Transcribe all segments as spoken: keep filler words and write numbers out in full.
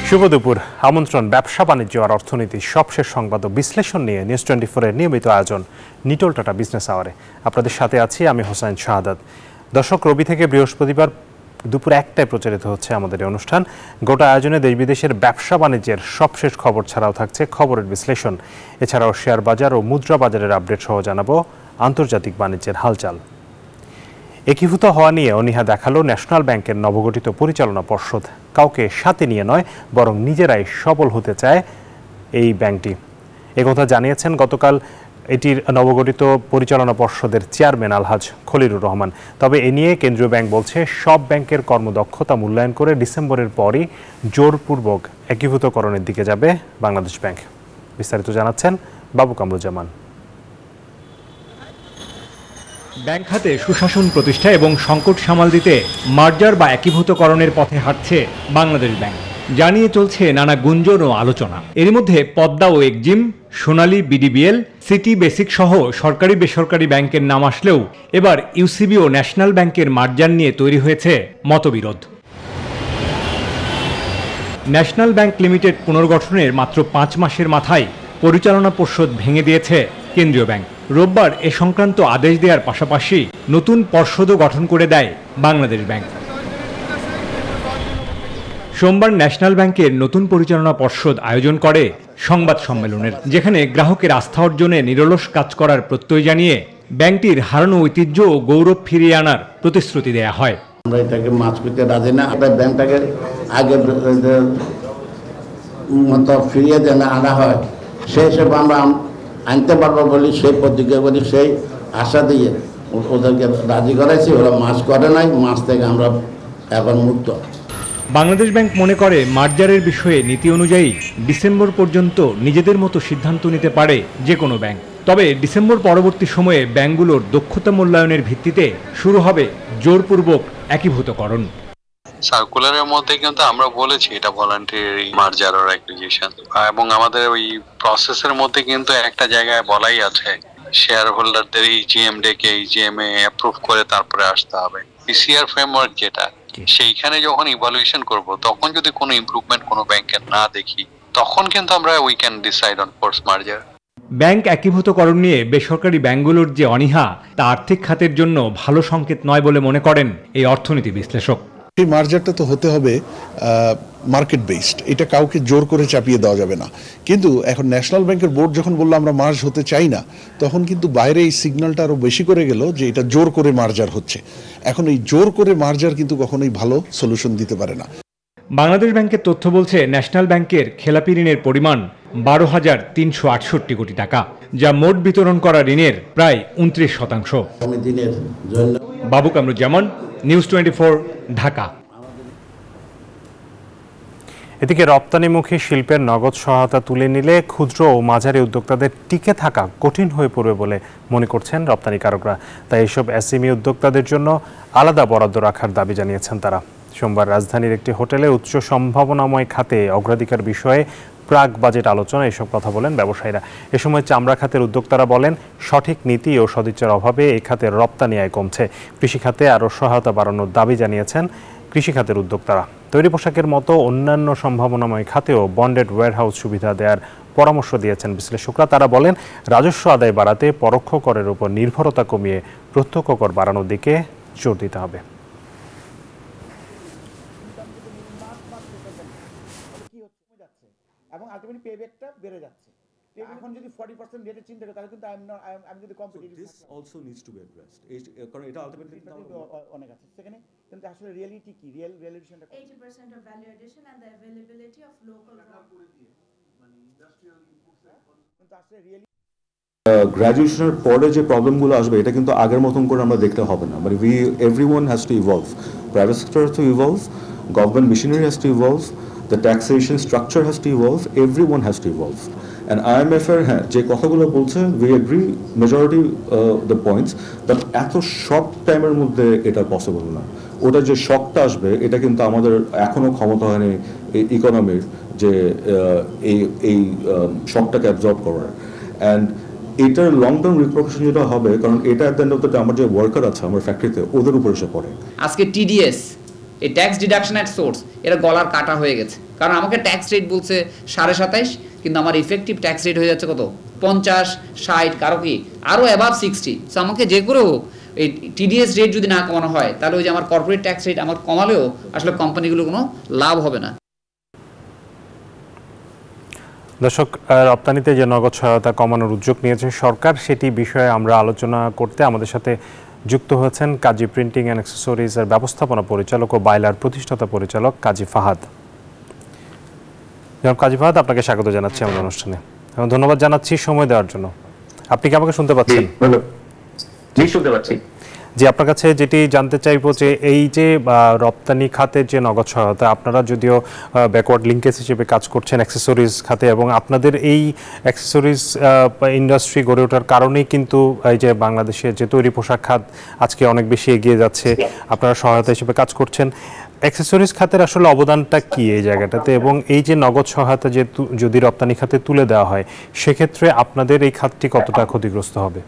শুভ দুপুর। আমন্ত্রণ ব্যবসা বাণিজ্য আর অর্থনীতি সবশেষ সংবাদ ও বিশ্লেষণ নিয়ে নিউজ টোয়েন্টি ফোর এর নিয়মিত আয়োজন নিটোল টাটা বিজনেস আওয়ারে আপনাদের সাথে আছি আমি হোসেন শাহাদাত। দর্শক, রবি থেকে বৃহস্পতিবার দুপুর একটায় প্রচারিত হচ্ছে আমাদের এই অনুষ্ঠান। গোটা আয়োজনে দেশ বিদেশের ব্যবসা বাণিজ্যের সবশেষ খবর ছাড়াও থাকছে খবরের বিশ্লেষণ, এছাড়াও শেয়ার বাজার ও মুদ্রা বাজারের আপডেট সহ জানাবো আন্তর্জাতিক বাণিজ্যের হালচাল। একীভূত হওয়া নিয়ে অনীহা দেখালো ন্যাশনাল ব্যাংকের নবগঠিত পরিচালনা পর্ষদ। কাউকে সাথে নিয়ে নয়, বরং নিজেরাই সফল হতে চায় এই ব্যাংকটি। একথা জানিয়েছেন গতকাল এটির নবগঠিত পরিচালনা পর্ষদের চেয়ারম্যান আলহাজ খলিলুর রহমান। তবে এ নিয়ে কেন্দ্রীয় ব্যাংক বলছে সব ব্যাংকের কর্মদক্ষতা মূল্যায়ন করে ডিসেম্বরের পরই জোরপূর্বক একীভূতকরণের দিকে যাবে বাংলাদেশ ব্যাংক। বিস্তারিত জানাচ্ছেন বাবু কামরুজ্জামান। ব্যাংক খাতে সুশাসন প্রতিষ্ঠা এবং সংকট সামাল দিতে মার্জার বা একীভূতকরণের পথে হাঁটছে বাংলাদেশ ব্যাংক। জানিয়ে চলছে নানা গুঞ্জন ও আলোচনা। এর মধ্যে পদ্মা ও Exim, Sonali, BDBL, city basic সহ সরকারি বেসরকারি ব্যাংকের নাম আসলেও এবার ইউসিবি ও ন্যাশনাল ব্যাংকের মার্জার নিয়ে তৈরি হয়েছে মতবিরোধ। ন্যাশনাল ব্যাংক লিমিটেড পুনর্গঠনের মাত্র পাঁচ মাসের মাথায় পরিচালনা পর্ষদ ভেঙে দিয়েছে কেন্দ্রীয় ব্যাংক। রোববার এ সংক্রান্ত আদেশ দেওয়ার পাশাপাশি নতুন পর্ষদও গঠন করে দেয় বাংলাদেশ ব্যাংক। সোমবার ন্যাশনাল ব্যাংকের নতুন পরিচালনা পর্ষদ আয়োজন করে সংবাদ সম্মেলনের, যেখানে গ্রাহকের আস্থা অর্জনে নিরলস কাজ করার প্রত্যয় জানিয়ে ব্যাংকটির হারানো ঐতিহ্য ও গৌরব ফিরিয়ে আনার প্রতিশ্রুতি দেয়া হয়। আমরা এটাকে মাছ পেতে রাজি না, ব্যাংকটাকে আগে মতো ফিরিয়ে দেন আনা হয়, সেই হিসেবে আমরা আনতে পারবো বলি সেই প্রতিজ্ঞা করি, সেই আশা দিয়ে ওদেরকে রাজি করাইছি। ওরা মাছ করে নাই, মাছ থেকে আমরা এখন মুক্ত। বাংলাদেশ ব্যাংক মনে করে মার্জারের বিষয়ে নীতি অনুযায়ী ডিসেম্বর পর্যন্ত নিজেদের মতো সিদ্ধান্ত নিতে পারে যে কোনো ব্যাংক। তবে ডিসেম্বর পরবর্তী সময়ে ব্যাংকগুলোর দক্ষতা মূল্যায়নের ভিত্তিতে শুরু হবে জোরপূর্বক একীভূতকরণ। সার্কুলারের মধ্যে কিন্তু আমরা বলেছি এটা ভলান্টারি মার্জার অর অ্যাকুইজিশন, এবং আমাদের ওই প্রসেসের মধ্যে কিন্তু একটা জায়গায় বলাই আছে শেয়ার হোল্ডারদের ইজিএম ডেকে ইজিএম এ অ্যাপ্রুভ করে তারপরে আসতে হবে। পিসিআর ফ্রেমওয়ার্ক যেটা, সেইখানে যখন ইভালুয়েশন করব তখন যদি কোনো ইমপ্রুভমেন্ট কোনো ব্যাংকের না দেখি, তখন কিন্তু আমরা we can decide on force merger. Bank একীভূতকরণ নিয়ে বেসরকারি ব্যাংকগুলোর যে অনীহা তা আর্থিক খাতের জন্য ভালো সংকেত নয় বলে মনে করেন এই অর্থনীতি বিশ্লেষক। এই মার্জারটা তো হতে হবে মার্কেট বেসড, এটা কাউকে জোর করে চাপিয়ে দেওয়া যাবে না। কিন্তু এখন ন্যাশনাল ব্যাংকের বোর্ড যখন বললো আমরা মার্জ হতে চাই না, তখন কিন্তু বাইরে এই সিগন্যালটা আরো বেশি করে গেল যে এটা জোর করে মার্জার হচ্ছে। এখন এই জোর করে মার্জার কিন্তু কখনোই ভালো সলিউশন দিতে পারে না। বাংলাদেশ ব্যাংকের তথ্য বলছে ন্যাশনাল ব্যাংকের খেলাপি ঋণের পরিমাণ বারো হাজার তিনশো আটষট্টি কোটি টাকা, যা মোট বিতরণ করা ঋণের প্রায় উনত্রিশ শতাংশ। Babu Kamruzzaman, news twenty four, Dhaka. এদিকে রপ্তানিমুখী শিল্পের নগদ সহায়তা তুলে নিলে ক্ষুদ্র ও মাঝারি উদ্যোক্তাদের টিকে থাকা কঠিন হয়ে পড়বে বলে মনে করছেন রপ্তানিকারকরা। তাই এসব এসএমই উদ্যোক্তাদের জন্য আলাদা বরাদ্দ রাখার দাবি জানিয়েছেন তারা। সোমবার রাজধানীর একটি হোটেলে উচ্চ সম্ভাবনাময় খাতে অগ্রাধিকার বিষয়ে প্রাক বাজেট আলোচনা এসব কথা বলেন ব্যবসায়ীরা। এ সময় চামড়া খাতের উদ্যোক্তারা বলেন, সঠিক নীতি ও সদিচ্ছার অভাবে এই খাতের রপ্তানি আয় কমছে। কৃষি খাতে আরও সহায়তা বাড়ানোর দাবি জানিয়েছেন কৃষি খাতের উদ্যোক্তারা। তৈরি পোশাকের মতো অন্যান্য সম্ভাবনাময় খাতেও বন্ডেড ওয়্যারহাউস সুবিধা দেওয়ার পরামর্শ দিয়েছেন বিশ্লেষকরা। তারা বলেন, রাজস্ব আদায় বাড়াতে পরোক্ষ করের উপর নির্ভরতা কমিয়ে প্রত্যক্ষ কর বাড়ানোর দিকে জোর দিতে হবে। এবং আলটিমেটলি পেব্যাকটা বেড়ে যাচ্ছে। এখন যদি চল্লিশ পার্সেন্ট রেটে চিন্তা করি তাহলে কিন্তু I am not I am যদি competitive, this also needs to be addressed. এই কারণ এটা আলটিমেটলি অনেক আছে সেখানে, কিন্তু আসলে রিয়েলিটি কি, রিয়েল রিয়েলিটিটা eighty percent of value addition and the availability of local করে দিয়ে মানে ইন্ডাস্ট্রিয়াল ইনপুটস কিন্তু আসলে রিয়েলি গ্র্যাজুয়েশনের পরে যে প্রবলেমগুলো আসবে এটা কিন্তু আগের মতন করে আমরা দেখতে হবে না। মানে we everyone has to evolve, private sector has to evolve, government machinery has to evolve, the taxation structure has to evolve, everyone has to evolve. And I M F এর হ্যাঁ যে কথাগুলো বলছে, we agree majority uh, the points, but এত short টাইমের মধ্যে এটা possible না। ওটা যে শকটা আসবে এটা কিন্তু আমাদের এখনো ক্ষমতা হয়নি এই ইকোনমির যে এই এই শকটাকে অ্যাবজর্ব করার। অ্যান্ড এটার লং টার্ম রিপ্রকাশন যেটা হবে, কারণ এটা at the end of the day আমার যে ওয়ার্কার আছে আমার ফ্যাক্টরিতে ওদের উপর এসে পড়ে। আজকে টিডিএস, এই ট্যাক্স ডিডাকশন অ্যাট সোর্স, এটা গলার কাটা হয়ে গেছে। কারণ আমাকে ট্যাক্স রেট বলছে সাড়ে সাতাইশ, কিন্তু আমার ইফেক্টিভ ট্যাক্স রেট হয়ে যাচ্ছে কত, পঞ্চাশ, ষাট, কারো কি আরও অ্যাবাভ সিক্সটি। সো আমাকে যে করে হোক এই টিডিএস রেট যদি না কমানো হয়, তাহলে ওই যে আমার কর্পোরেট ট্যাক্স রেট আমার কমালেও আসলে কোম্পানিগুলো কোনো লাভ হবে না। দর্শক, রপ্তানিতে যে নগদ সহায়তা কমানোর উদ্যোগ নিয়েছে সরকার, সেটি বিষয়ে আমরা আলোচনা করতে আমাদের সাথে যুক্ত হয়েছেন কাজী প্রিন্টিং অ্যান্ড অ্যাক্সেসরিজের ব্যবস্থাপনা পরিচালক ও বাইলার প্রতিষ্ঠাতা পরিচালক কাজী ফাহাদ। জনাব কাজী ফাহাদ, আপনাকে স্বাগত জানাচ্ছি আমাদের অনুষ্ঠানে এবং ধন্যবাদ জানাচ্ছি সময় দেওয়ার জন্য। আপনি কি আমাকে শুনতে পাচ্ছেন? জি, শুনতে পাচ্ছি। জি, আপনার কাছে যেটি জানতে চাইবো যে এই যে রপ্তানি খাতের যে নগদ সহায়তা, আপনারা যদিও ব্যাকওয়ার্ড লিঙ্কেজ হিসেবে কাজ করছেন অ্যাক্সেসরিজ খাতে, এবং আপনাদের এই অ্যাক্সেসরিজ ইন্ডাস্ট্রি গড়ে ওঠার কারণেই কিন্তু এই যে বাংলাদেশের যে তৈরি পোশাক খাত আজকে অনেক বেশি এগিয়ে যাচ্ছে, আপনারা সহায়তা হিসেবে কাজ করছেন। অ্যাক্সেসরিজ খাতের আসলে অবদানটা কি এই জায়গাটাতে, এবং এই যে নগদ সহায়তা যে যদি রপ্তানি খাতে তুলে দেওয়া হয়, সেক্ষেত্রে আপনাদের এই খাতটি কতটা ক্ষতিগ্রস্ত হবে?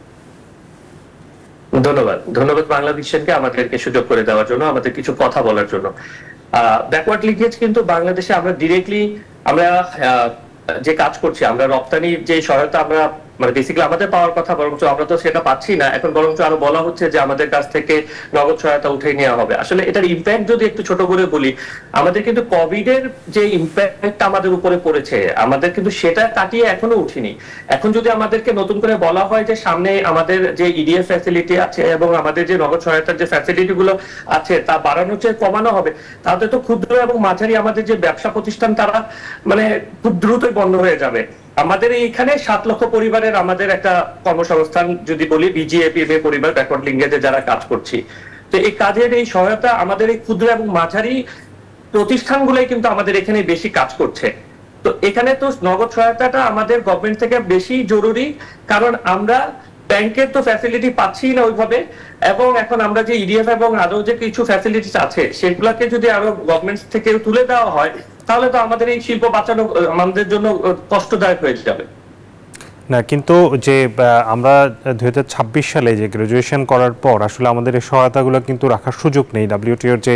ধন্যবাদ ধন্যবাদ বাংলাদেশকে আমাদেরকে সুযোগ করে দেওয়ার জন্য, আমাদের কিছু কথা বলার জন্য। ব্যাকওয়ার্ড লিঙ্কেজ কিন্তু বাংলাদেশে আমরা ডিরেক্টলি আমরা যে কাজ করছি, আমরা রপ্তানির যে সহায়তা আমরা মানে বেসিক্যালি আমাদের পাওয়ার কথা, বরঞ্চ আমরা তো সেটা পাচ্ছি না এখন, বরঞ্চ আরো বলা হচ্ছে যে আমাদের কাছ থেকে নগদ সহায়তা উঠে নেওয়া হবে। আসলে এটার ইম্প্যাক্ট যদি একটু ছোট করে বলি, আমাদের কিন্তু কোভিড এর যে ইম্প্যাক্ট আমাদের উপরে পড়েছে, আমাদের কিন্তু সেটা কাটিয়ে এখনো উঠিনি। এখন যদি আমাদেরকে নতুন করে বলা হয় যে সামনে আমাদের যে ইডিএফ ফ্যাসিলিটি আছে এবং আমাদের যে নগদ সহায়তার যে ফ্যাসিলিটি গুলো আছে তা বাড়ানো চেয়ে কমানো হবে, তাতে তো ক্ষুদ্র এবং মাঝারি আমাদের যে ব্যবসা প্রতিষ্ঠান তারা মানে খুব দ্রুতই বন্ধ হয়ে যাবে। আমাদের এইখানে সাত লক্ষ পরিবারের আমাদের একটা কর্মসংস্থান যদি বলি, বিজিএপিএমএ পরিবার ব্যাকওয়ার্ড লিঙ্কেজে যারা কাজ করছি, তো এই কাজের এই সহায়তা আমাদের এই ক্ষুদ্র এবং মাঝারি প্রতিষ্ঠানগুলোই কিন্তু আমাদের এখানে বেশি কাজ করছে। তো এখানে তো নগদ সহায়তাটা আমাদের গভর্নমেন্ট থেকে বেশি জরুরি, কারণ আমরা ব্যাংকের তো ফ্যাসিলিটি পাচ্ছি না ওইভাবে, এবং এখন আমরা যে ইডিএফ এবং আরো যে কিছু ফ্যাসিলিটিস আছে সেগুলোকে যদি আরো গভর্নমেন্ট থেকে তুলে দেওয়া হয়, তাহলে তো আমাদের এই শিল্প বাঁচানো আমাদের জন্য কষ্টদায়ক হয়ে যাবে। না, কিন্তু যে আমরা দুই হাজার ছাব্বিশ সালে যে গ্রাজুয়েশন করার পর আসলে আমাদের এই সহায়তাগুলো কিন্তু রাখার সুযোগ নেই। ডাব্লিউটিওর যে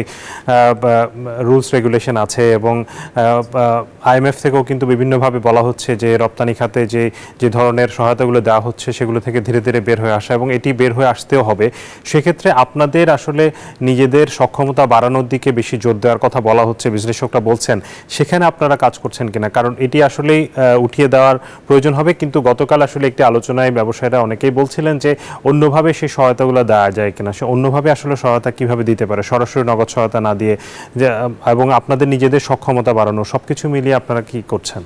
রুলস রেগুলেশন আছে এবং আইএমএফ থেকেও কিন্তু বিভিন্নভাবে বলা হচ্ছে যে রপ্তানি খাতে যে যে ধরনের সহায়তাগুলো দেওয়া হচ্ছে সেগুলো থেকে ধীরে ধীরে বের হয়ে আসা, এবং এটি বের হয়ে আসতেও হবে। সেক্ষেত্রে আপনাদের আসলে নিজেদের সক্ষমতা বাড়ানোর দিকে বেশি জোর দেওয়ার কথা বলা হচ্ছে, বিশ্লেষকরা বলছেন। সেখানে আপনারা কাজ করছেন কিনা? কারণ এটি আসলেই উঠিয়ে দেওয়ার প্রয়োজন হবে, কিন্তু গত গতকাল আসলে একটি আলোচনায় ব্যবসায়ীরা অনেকেই বলছিলেন যে অন্যভাবে সেই সহায়তাগুলো দেওয়া যায় কিনা, সে অন্যভাবে আসলে সহায়তা কিভাবে দিতে পারে, সরাসরি নগদ সহায়তা না দিয়ে, যে এবং আপনাদের নিজেদের সক্ষমতা বাড়ানো, সবকিছু মিলিয়ে আপনারা কি করছেন?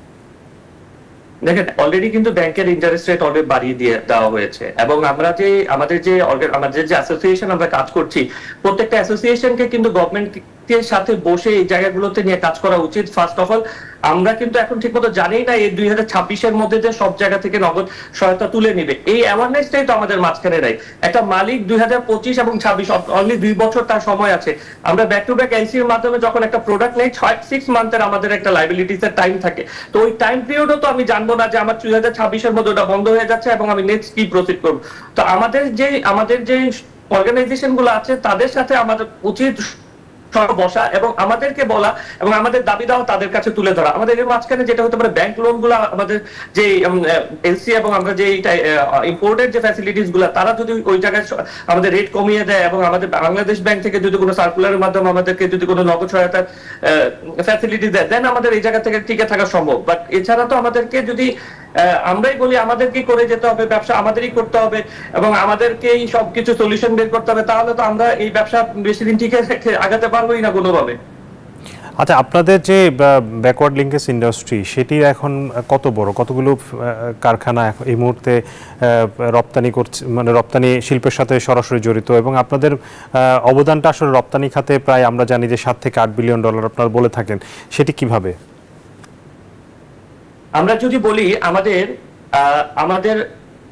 দেখেন, অলরেডি কিন্তু ব্যাংকের ইন্টারেস্ট রেট অলরেডি বাড়িয়ে দিয়ে দেওয়া হয়েছে, এবং আমরা যে আমাদের যে আমাদের যে অ্যাসোসিয়েশন আমরা কাজ করছি, প্রত্যেকটা অ্যাসোসিয়েশনকে কিন্তু গভর্নমেন্টের সাথে বসে এই জায়গাগুলোতে নিয়ে কাজ করা উচিত। ফার্স্ট অফ অল আমরা কিন্তু এখন ঠিক মতো জানি না এই দুই হাজার ছাব্বিশের মধ্যে যে সব জায়গা থেকে নগদ সহায়তা তুলে নিবে, এই অ্যাওয়ারনেসটাই তো আমাদের মাঝখানে নাই। একটা মালিক দুই হাজার পঁচিশ এবং ছাব্বিশ অনলি দুই বছর তার সময় আছে। আমরা ব্যাক টু ব্যাক এলসির মাধ্যমে যখন একটা প্রোডাক্ট নেই, ছয় সিক্স মান্থের আমাদের একটা লাইবিলিটিস এর টাইম থাকে। তো ওই টাইম পিরিয়ডও তো আমি জানবো না যে আমার দুই হাজার ছাব্বিশের মধ্যে ওটা বন্ধ হয়ে যাচ্ছে এবং আমি নেক্সট কি প্রসিড করবো। তো আমাদের যে আমাদের যে অর্গানাইজেশন গুলো আছে তাদের সাথে আমাদের উচিত বসা এবং আমাদেরকে বলা এবং আমাদের দাবি দাও তাদের কাছে তুলে ধরা। আমাদের এর মাঝখানে যেটা হতে পারে ব্যাংক লোন গুলা, আমাদের যে এলসি এবং আমরা যে ইম্পোর্টেড যে ফ্যাসিলিটিস গুলা, তারা যদি ওই জায়গায় আমাদের রেট কমিয়ে দেয় এবং আমাদের বাংলাদেশ ব্যাংক থেকে যদি কোনো সার্কুলারের মাধ্যমে আমাদেরকে যদি কোনো নগদ সহায়তার ফ্যাসিলিটি দেয়, দেন আমাদের এই জায়গা থেকে টিকে থাকা সম্ভব। বাট এছাড়া তো আমাদেরকে যদি আমরাই বলি আমাদেরকে করে যেতে হবে, ব্যবসা আমাদেরই করতে হবে এবং আমাদেরকেই সবকিছু সলিউশন বের করতে হবে, তাহলে তো আমরা এই ব্যবসা বেশি দিন টিকে আগাতে পারবোই না কোনোভাবে। আচ্ছা, আপনাদের যে ব্যাকওয়ার্ড লিঙ্কেজ ইন্ডাস্ট্রি, সেটির এখন কত বড়, কতগুলো কারখানা এই মুহূর্তে রপ্তানি করছে, মানে রপ্তানি শিল্পের সাথে সরাসরি জড়িত, এবং আপনাদের অবদানটা আসলে রপ্তানি খাতে প্রায় আমরা জানি যে সাত থেকে আট বিলিয়ন ডলার আপনারা বলে থাকেন, সেটি কিভাবে? আমরা যদি বলি আমাদের আমাদের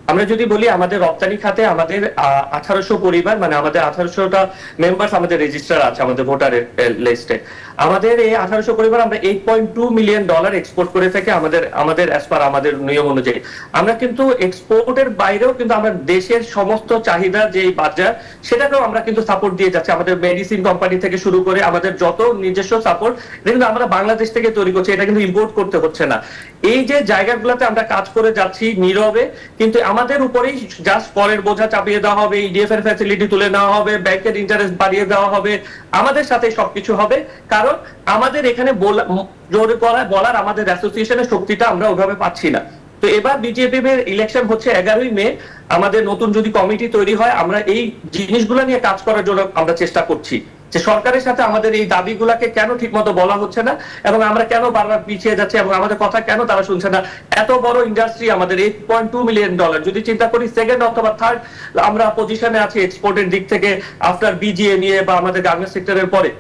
আমরা যদি বলি আমাদের রপ্তানি খাতে আমাদের আঠারোশো পরিবার মানে আমাদের আঠারোশোটা মেম্বার্স আমাদের রেজিস্টার আছে আমাদের ভোটারের লিস্টে। আমাদের এই আঠারোশো পরিবার আমরা eight point two million dollar export করে থাকি আমাদের আমাদের অ্যাজ পার আমাদের নিয়ম অনুযায়ী। আমরা কিন্তু এক্সপোর্টের বাইরেও কিন্তু আমরা দেশের সমস্ত চাহিদা যে বাজার সেটাকেও আমরা কিন্তু সাপোর্ট দিয়ে যাচ্ছি। আমাদের মেডিসিন কোম্পানি থেকে শুরু করে আমাদের যত নিজস্ব সাপোর্ট এটা কিন্তু আমরা বাংলাদেশ থেকে তৈরি করছি, এটা কিন্তু ইম্পোর্ট করতে হচ্ছে না। এই যে জায়গাগুলোতে আমরা কাজ করে যাচ্ছি নীরবে, কিন্তু আমাদের উপরেই জাস্ট পরের বোঝা চাপিয়ে দেওয়া হবে, ইডিএফ এর ফ্যাসিলিটি তুলে নেওয়া হবে, ব্যাংকের ইন্টারেস্ট বাড়িয়ে দেওয়া হবে, আমাদের সাথে সবকিছু হবে। কারণ আমাদের এখানে জোর করা বলার আমাদের অ্যাসোসিয়েশনের শক্তিটা আমরা ওইভাবে পাচ্ছি না। তো এবার বিজেপি এর ইলেকশন হচ্ছে এগারোই মে, আমাদের নতুন যদি কমিটি তৈরি হয় আমরা এই জিনিসগুলো নিয়ে কাজ করার জন্য আমরা চেষ্টা করছি যে সরকারের সাথে আমাদের এই দাবিগুলোকে কেন ঠিকমতো বলা হচ্ছে না এবং আমরা কেন বারবার পিছিয়ে যাচ্ছি এবং আমাদের কথা কেন তারা শুনছে না। এত বড় ইন্ডাস্ট্রি আমাদের eight point two million dollar, যদি চিন্তা করি সেকেন্ড অথবা থার্ড আমরা পজিশনে আছি এক্সপোর্টের দিক থেকে আফটার বিজিএ নিয়ে বা আমাদের গার্মেন্টস সেক্টরের পরে।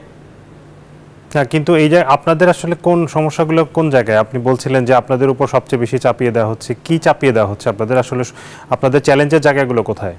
হ্যাঁ, কিন্তু এই যে আপনাদের আসলে কোন সমস্যাগুলো কোন জায়গায়? আপনি বলছিলেন যে আপনাদের উপর সবচেয়ে বেশি চাপিয়ে দেওয়া হচ্ছে, কি চাপিয়ে দেওয়া হচ্ছে আপনাদের? আসলে আপনাদের চ্যালেঞ্জের জায়গাগুলো কোথায়?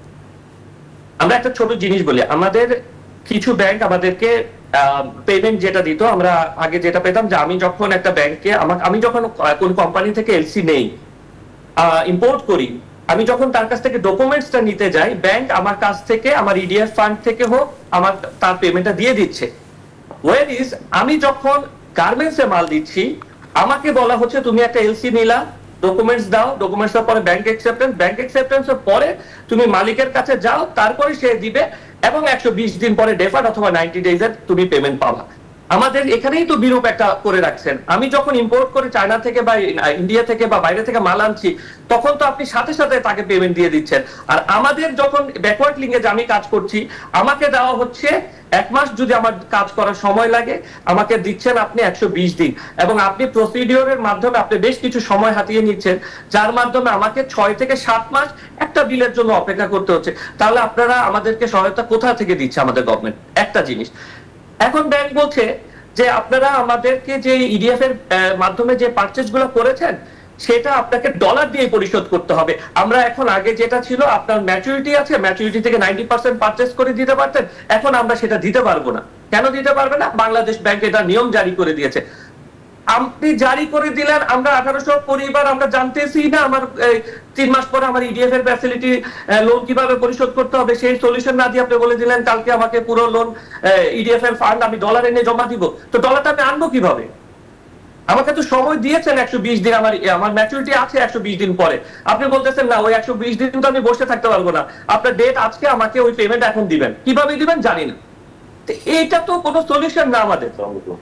আমরা একটা ছোট জিনিস বলি, আমাদের কিছু ব্যাংক আমাদেরকে পেমেন্ট যেটা দিত, আমরা আগে যেটা পেতাম যে আমি যখন একটা ব্যাংকে আমাকে আমি যখন কোন কোম্পানি থেকে এলসি নেই ইম্পোর্ট করি, আমি যখন তার কাছ থেকে ডকুমেন্টসটা নিতে যাই, ব্যাংক আমার কাছ থেকে আমার ইডিএফ ফান্ড থেকে হোক আমার তার পেমেন্টটা দিয়ে দিচ্ছে। ওয়ের ইজ আমি যখন গার্মেন্টসে মাল দিচ্ছি আমাকে বলা হচ্ছে তুমি একটা এলসি নিলা, ডকুমেন্টস দাও, ডকুমেন্টসের পরে ব্যাংক অ্যাকসেপ্টেন্স, ব্যাংক অ্যাকসেপ্টেন্সের পরে তুমি মালিকের কাছে যাও, তারপরে সে দিবে এবং একশো বিশ দিন পরে ডেফার্ড অথবা নাইনটি ডেজের তুমি পেমেন্ট পাবা। আমাদের এখানেই তো বিরূপ একটা করে রাখছেন। আমি যখন ইম্পোর্ট করে চায়না থেকে বা ইন্ডিয়া থেকে বা বাইরে থেকে মাল আনছি তখন তো আপনি সাথে সাথে তাকে পেমেন্ট দিয়ে দিচ্ছেন, আর আমাদের যখন ব্যাকওয়ার্ড লিঙ্কে আমি কাজ করছি আমাকে দেওয়া হচ্ছে এক মাস, যদি আমার কাজ করার সময় লাগে আমাকে দিচ্ছেন আপনি একশো বিশ দিন, এবং আপনি প্রসিডিওরের মাধ্যমে আপনি বেশ কিছু সময় হাতিয়ে নিচ্ছেন যার মাধ্যমে আমাকে ছয় থেকে সাত মাস একটা বিলের জন্য অপেক্ষা করতে হচ্ছে। তাহলে আপনারা আমাদেরকে সহায়তা কোথা থেকে দিচ্ছে আমাদের গভর্নমেন্ট? একটা জিনিস। এখন ব্যাংক বলছে যে আপনারা আমাদেরকে যে ইডিএফ এর মাধ্যমে যে পারচেজ গুলো করেছেন সেটা আপনাকে ডলার দিয়ে পরিশোধ করতে হবে। আমরা এখন আগে যেটা ছিল আপনার ম্যাচুরিটি আছে, ম্যাচুরিটি থেকে নাইনটি পার্সেন্ট পারচেজ করে দিতে পারতেন, এখন আমরা সেটা দিতে পারবো না। কেন দিতে পারবে না? বাংলাদেশ ব্যাংক এটা নিয়ম জারি করে দিয়েছে। আপনি জারি করে দিলেন, আমরা আঠারোশো পরিবার আমরা জানতেছি না আমার তিন মাস পরে আমার ইডিএফ এর ফ্যাসিলিটি লোন কিভাবে পরিশোধ করতে হবে সেই সলিউশন না দিয়ে আপনি বলে দিলেন কালকে আমাকে পুরো লোন ইডিএফ এর ফান্ড আমি ডলার এনে জমা দিব। তো ডলারটা আমি আনবো কিভাবে? আমাকে তো সময় দিয়েছেন একশো বিশ দিন, আমার আমার ম্যাচুরিটি আছে একশো বিশ দিন পরে, আপনি বলতেছেন না ওই একশো বিশ দিন তো আমি বসে থাকতে পারবো না, আপনার ডেট আজকে, আমাকে ওই পেমেন্ট এখন দিবেন, কিভাবে দিবেন জানি না। এইটা তো কোনো সলিউশন না আমাদের।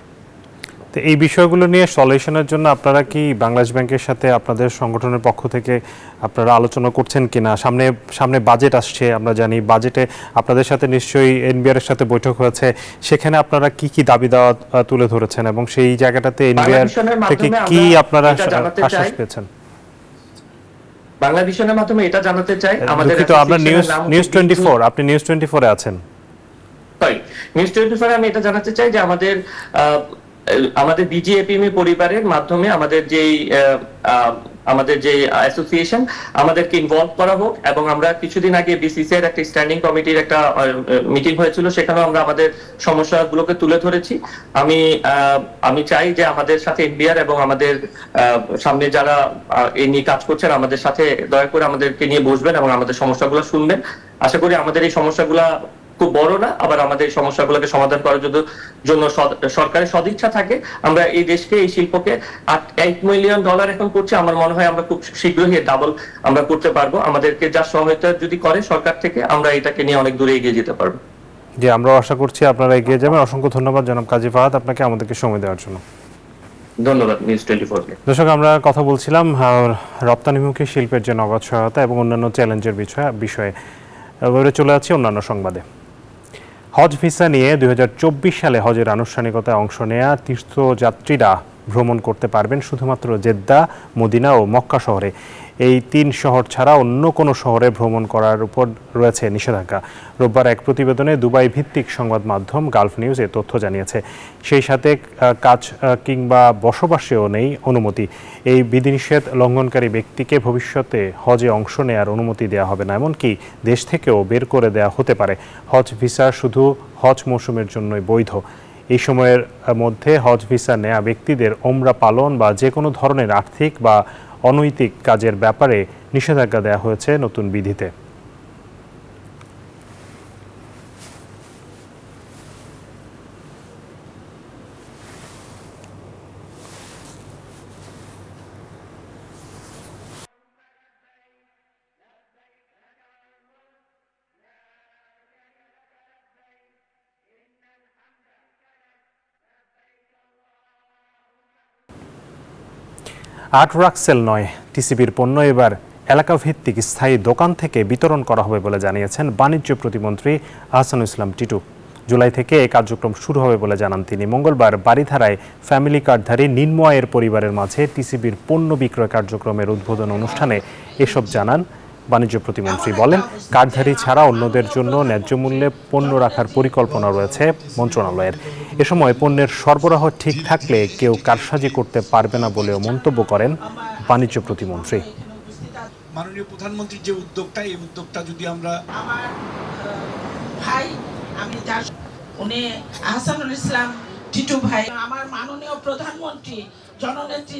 তো এই বিষয়গুলো নিয়ে সলিউশনের জন্য আপনারা কি বাংলাদেশ ব্যাংকের সাথে আপনাদের সংগঠনের পক্ষ থেকে আপনারা আলোচনা করছেন কিনা? সামনে সামনে বাজেট আসছে, আমরা জানি বাজেটে আপনাদের সাথে নিশ্চয়ই এনবিআর এর সাথে বৈঠক হয়েছে, সেখানে আপনারা কি কি দাবি দাওয়া তুলে ধরেছেন এবং সেই জায়গাটাতে এনবিআর থেকে কি আপনারা আশ্বাস পেয়েছেন? বাংলাদেশের মাধ্যমে এটা জানাতে চাই আমাদের কিন্তু আমরা নিউজ নিউজ টোয়েন্টি ফোর, আপনি নিউজ টোয়েন্টি ফোর এ আছেন। সরি, নিউজ টোয়েন্টি ফোর এ আমি এটা জানাতে চাই যে আমাদের আমাদের বিজিএপিএমই পরিবারের মাধ্যমে আমাদের যেই আমাদের যে অ্যাসোসিয়েশন আমাদেরকে ইনভলভ করা হোক, এবং আমরা কিছুদিন আগে বিসিসি এর একটা স্ট্যান্ডিং কমিটির একটা মিটিং হয়েছিল, সেখানেও আমরা আমাদের সমস্যাগুলোকে তুলে ধরেছি। আমি আমি চাই যে আমাদের সাথে এনবিআর এবং আমাদের সামনে যারা এই নিয়ে কাজ করছেন আমাদের সাথে দয়া করে আমাদেরকে নিয়ে বসবেন এবং আমাদের সমস্যাগুলো শুনবেন। আশা করি আমাদের এই সমস্যাগুলা খুব বড় না, আবার আমাদের এই সমস্যাগুলোকে সমাধান করার জন্য সরকারের সদিচ্ছা থাকে আমরা এই দেশকে এই শিল্পকে আট মিলিয়ন ডলার এখন করছে, আমার মনে হয় আমরা খুব শীঘ্রই ডাবল আমরা করতে পারবো। আমাদেরকে যা সহায়তা যদি করে সরকার থেকে আমরা এটাকে নিয়ে অনেক দূরে এগিয়ে যেতে পারবো। জি, আমরাও আশা করছি আপনারা এগিয়ে যাবেন। অসংখ্য ধন্যবাদ জনাব কাজী ফাহাদ আপনাকে আমাদেরকে সময় দেওয়ার জন্য। ধন্যবাদ নিউজ টোয়েন্টি ফোর কে। দর্শক, আমরা কথা বলছিলাম রপ্তানিমুখী শিল্পের যে নগদ সহায়তা এবং অন্যান্য চ্যালেঞ্জের বিষয়ে। এবারে চলে যাচ্ছি অন্যান্য সংবাদে। হজ ভিসা নিয়ে দুই হাজার চব্বিশ সালে হজের আনুষ্ঠানিকতায় অংশ নেয়া তীর্থযাত্রীরা ভ্রমণ করতে পারবেন শুধুমাত্র জেদ্দা, মদিনা ও মক্কা শহরে। এই তিন শহর ছাড়া অন্য কোনো শহরে ভ্রমণ করার উপর রয়েছে নিষেধাজ্ঞা। রোববার এক প্রতিবেদনে দুবাই ভিত্তিক সংবাদ মাধ্যম গালফ নিউজ এ তথ্য জানিয়েছে। সেই সাথে কাজ কিংবা বসবাসেও নেই অনুমতি। এই বিধিনিষেধ লঙ্ঘনকারী ব্যক্তিকে ভবিষ্যতে হজে অংশ নেওয়ার অনুমতি দেওয়া হবে না, এমনকি দেশ থেকেও বের করে দেওয়া হতে পারে। হজ ভিসা শুধু হজ মৌসুমের জন্যই বৈধ। এই সময়ের মধ্যে হজ ভিসা নেওয়া ব্যক্তিদের ওমরা পালন বা যে কোনো ধরনের আর্থিক বা অনৈতিক কাজের ব্যাপারে নিষেধাজ্ঞা দেওয়া হয়েছে নতুন বিধিতে। আট রাক্সেল নয়, টিসিবির পণ্য এবার এলাকাভিত্তিক স্থায়ী দোকান থেকে বিতরণ করা হবে বলে জানিয়েছেন বাণিজ্য প্রতিমন্ত্রী আহসানুল ইসলাম টিটু। জুলাই থেকে এই কার্যক্রম শুরু হবে বলে জানান তিনি। মঙ্গলবার বারিধারায় ফ্যামিলি কার্ডধারী নিম্ন আয়ের পরিবারের মাঝে টিসিবির পণ্য বিক্রয় কার্যক্রমের উদ্বোধন অনুষ্ঠানে এসব জানান বাণিজ্য প্রতিমন্ত্রী। বলেন, কার্ডধারী ছাড়া অন্যদের জন্য ন্যায্য মূল্যে পণ্য রাখার পরিকল্পনা রয়েছে মন্ত্রণালয়ের। এ সময় পণ্যের সরবরাহ ঠিক থাকলে কেউ কারসাজি করতে পারবে না বলেও মন্তব্য করেন বাণিজ্য প্রতিমন্ত্রী। মাননীয় প্রধানমন্ত্রীর যে উদ্যোগটা, এই উদ্যোগটা যদি আমরা আমার ভাই আমি যার উনি আহসানুল ইসলাম টিটু ভাই, আমার মাননীয় প্রধানমন্ত্রী জননেত্রী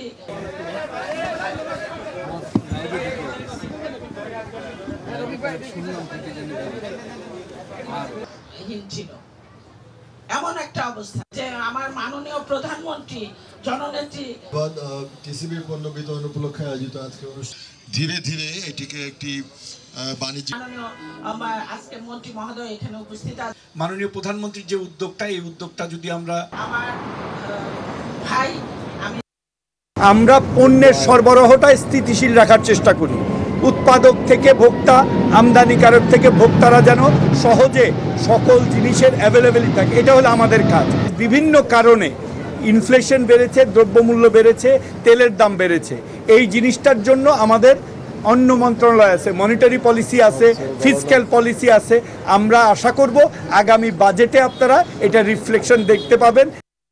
ছিল এমন একটা অবস্থা যে আমার মাননীয় প্রধানমন্ত্রী জননেত্রী টিসিবির পণ্য বিতরণ উপলক্ষে আয়োজিত আজকে অনুষ্ঠান ধীরে ধীরে এটিকে একটি বাণিজ্য আজকে মন্ত্রী মহোদয় এখানে উপস্থিত আছেন। মাননীয় প্রধানমন্ত্রীর যে উদ্যোগটা, এই উদ্যোগটা যদি আমরা আমার ভাই আমি আমরা পণ্যের সরবরাহটা স্থিতিশীল রাখার চেষ্টা করি। উৎপাদক থেকে ভোক্তা, আমদানিকারক থেকে ভোক্তারা যেন সহজে সকল জিনিসের অ্যাভেলেবেলিটি থাকে, এটা হলো আমাদের কাজ। বিভিন্ন কারণে ইনফ্লেশন বেড়েছে, দ্রব্যমূল্য বেড়েছে, তেলের দাম বেড়েছে। এই জিনিসটার জন্য আমাদের অন্য মন্ত্রণালয় আছে, মনিটারি পলিসি আছে, ফিসক্যাল পলিসি আছে। আমরা আশা করব আগামী বাজেটে আপনারা এটা রিফ্লেকশন দেখতে পাবেন।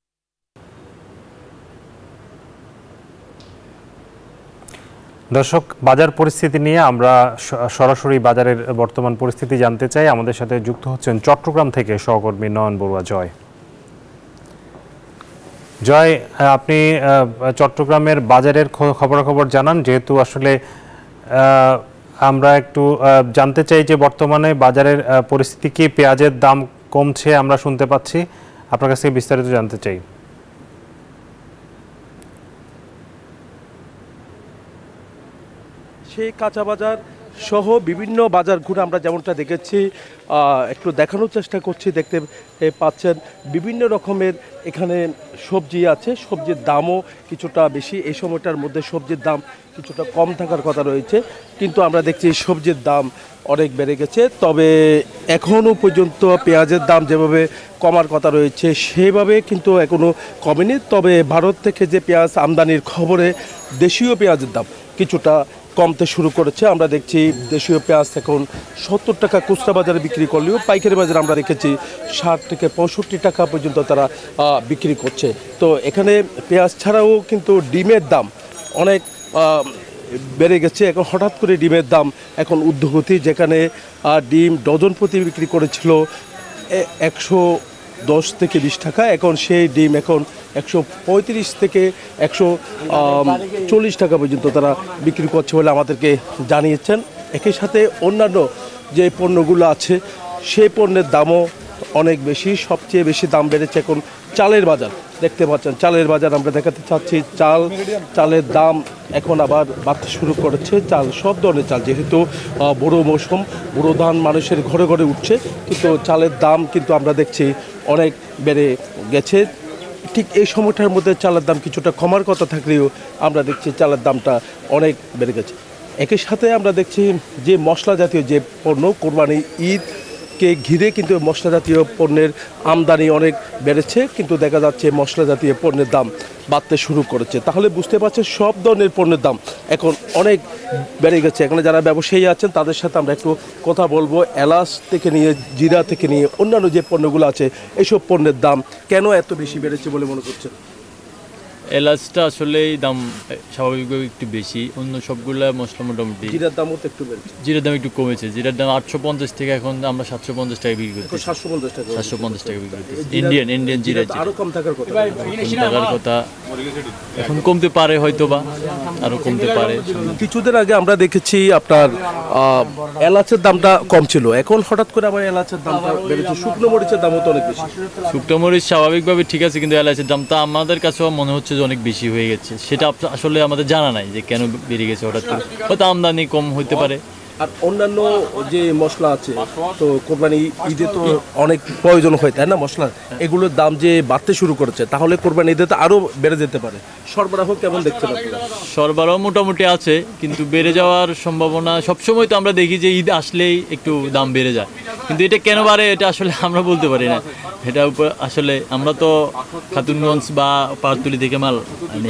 দর্শক, বাজার পরিস্থিতি নিয়ে আমরা সরাসরি বাজারের বর্তমান পরিস্থিতি জানতে চাই। আমাদের সাথে যুক্ত হচ্ছেন চট্টগ্রাম থেকে সহকর্মী নয়ন বড়ুয়া। জয় জয় আপনি চট্টগ্রামের বাজারের খবরাখবর জানান, যেহেতু আসলে আমরা একটু জানতে চাই যে বর্তমানে বাজারের পরিস্থিতি কি, পেঁয়াজের দাম কমছে আমরা শুনতে পাচ্ছি, আপনার কাছে বিস্তারিত জানতে চাই। সেই কাঁচা বাজার সহ বিভিন্ন বাজার ঘুরে আমরা যেমনটা দেখেছি, একটু দেখানোর চেষ্টা করছি। দেখতে পাচ্ছেন বিভিন্ন রকমের এখানে সবজি আছে, সবজির দামও কিছুটা বেশি। এই সময়টার মধ্যে সবজির দাম কিছুটা কম থাকার কথা রয়েছে, কিন্তু আমরা দেখছি সবজির দাম অনেক বেড়ে গেছে। তবে এখনও পর্যন্ত পেঁয়াজের দাম যেভাবে কমার কথা রয়েছে সেভাবে কিন্তু এখনও কমেনি। তবে ভারত থেকে যে পেঁয়াজ আমদানির খবরে দেশীয় পেঁয়াজের দাম কিছুটা কমতে শুরু করেছে। আমরা দেখছি দেশীয় পেঁয়াজ এখন সত্তর টাকা খুচরা বাজারে বিক্রি করলেও পাইকারি বাজারে আমরা দেখেছি ষাট থেকে পঁয়ষট্টি টাকা পর্যন্ত তারা বিক্রি করছে। তো এখানে পেঁয়াজ ছাড়াও কিন্তু ডিমের দাম অনেক বেড়ে গেছে। এখন হঠাৎ করে ডিমের দাম এখন ঊর্ধ্বগতি, যেখানে ডিম ডজন প্রতি বিক্রি করেছিল একশো দশ থেকে বিশ টাকা, এখন সেই ডিম এখন একশো পঁয়ত্রিশ থেকে একশো চল্লিশ টাকা পর্যন্ত তারা বিক্রি করছে বলে আমাদেরকে জানিয়েছেন। একই সাথে অন্যান্য যে পণ্যগুলো আছে সেই পণ্যের দামও অনেক বেশি। সবচেয়ে বেশি দাম বেড়েছে এখন চালের বাজার। দেখতে পাচ্ছেন চালের বাজার আমরা দেখাতে চাচ্ছি। চাল চালের দাম এখন আবার বাড়তে শুরু করেছে। চাল সব ধরনের চাল, যেহেতু বড়ো মৌসুম, বড়ো ধান মানুষের ঘরে ঘরে উঠছে, কিন্তু চালের দাম কিন্তু আমরা দেখছি অনেক বেড়ে গেছে। ঠিক এই সময়টার মধ্যে চালের দাম কিছুটা কমার কথা থাকলেও আমরা দেখছি চালের দামটা অনেক বেড়ে গেছে। একই সাথে আমরা দেখছি যে মশলা জাতীয় যে পণ্য, কোরবানি ঈদকে ঘিরে কিন্তু মশলা জাতীয় পণ্যের আমদানি অনেক বেড়েছে, কিন্তু দেখা যাচ্ছে মশলা জাতীয় পণ্যের দাম বাড়তে শুরু করেছে। তাহলে বুঝতে পারছেন সব ধরনের পণ্যের দাম এখন অনেক বেড়ে গেছে। এখানে যারা ব্যবসায়ী আছেন তাদের সাথে আমরা একটু কথা বলবো। এলাচ থেকে নিয়ে জিরা থেকে নিয়ে অন্যান্য যে পণ্যগুলো আছে এইসব পণ্যের দাম কেন এত বেশি বেড়েছে বলে মনে করছেন? এলাচটা আসলেই দাম স্বাভাবিকভাবে একটু বেশি, অন্য সবগুলো মশলা মোটামুটি। জিরার দামও তো একটু বেড়েছে। জিরার দাম একটু কমেছে, জিরার দাম আটশো পঞ্চাশ থেকে এখন আমরা সাতশো পঞ্চাশ টাকা বিক্রি করছি। সাতশো পঞ্চাশ টাকা সাতশো পঞ্চাশ টাকা বিক্রি করছি। ইন্ডিয়ান ইন্ডিয়ান জিরা আরো কম থাকার কথা, থাকার কথা এখন কমতে পারে, হয়তো বা আরো কমতে পারে। কিছুদিন আগে আমরা দেখেছি আপনার এলাচের দামটা কম ছিল, এখন হঠাৎ করে আবার এলাচের দামটা বেড়েছে। শুকনো মরিচের দামও তো অনেক বেশি। শুকনো মরিচ স্বাভাবিকভাবে ঠিক আছে, কিন্তু এলাচের দামটা আমাদের কাছেও মনে হচ্ছে যে অনেক বেশি হয়ে গেছে। সেটা আসলে আমাদের জানা নাই যে কেন বেড়ে গেছে হঠাৎ করে, হয়তো আমদানি কম হইতে পারে। আর অন্যান্য যে মশলা আছে তো কোরবানি ঈদে তো অনেক প্রয়োজন হয়, তাই না মশলা, এগুলোর দাম যে বাড়তে শুরু করেছে, তাহলে কোরবানি ঈদে তো আরও বেড়ে যেতে পারে। সরবরাহ কেমন দেখছেন আপনারা? সরবরাহ মোটামুটি আছে, কিন্তু বেড়ে যাওয়ার সম্ভাবনা সবসময়। তো আমরা দেখি যে ঈদ আসলেই একটু দাম বেড়ে যায়, কিন্তু এটা কেন বাড়ে এটা আসলে আমরা বলতে পারি না। এটা উপর আসলে আমরা তো খাতুনগঞ্জ বা পাহাড়তলি থেকে মাল আনি।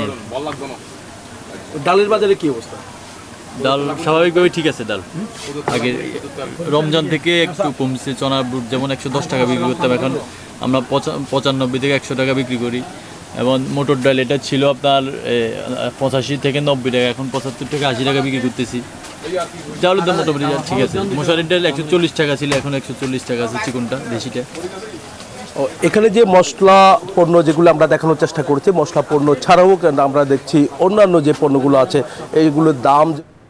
ডালের বাজারে কি অবস্থা? ডাল স্বাভাবিকভাবে ঠিক আছে। ডাল আগে রমজান থেকে একটু কমছে। চনা বুট যেমন একশো দশ টাকা বিক্রি করতাম, এখন আমরা পঁচানব্বই থেকে একশো টাকা বিক্রি করি। এবং মোটর ডাল এটা ছিল আপনার পঁচাশি থেকে নব্বই টাকা, এখন পঁচাত্তর থেকে আশি টাকা বিক্রি করতেছি। চাউলের দাম মোটামুটি ঠিক আছে। মশারির ডাল একশো চল্লিশ টাকা ছিল, এখন একশো চল্লিশ টাকা আছে চিকনটা, দেশিটা। এখানে যে মশলা পণ্য যেগুলো আমরা দেখানোর চেষ্টা করছি, মশলা পণ্য ছাড়াও আমরা দেখছি অন্যান্য যে পণ্যগুলো আছে এইগুলোর দাম।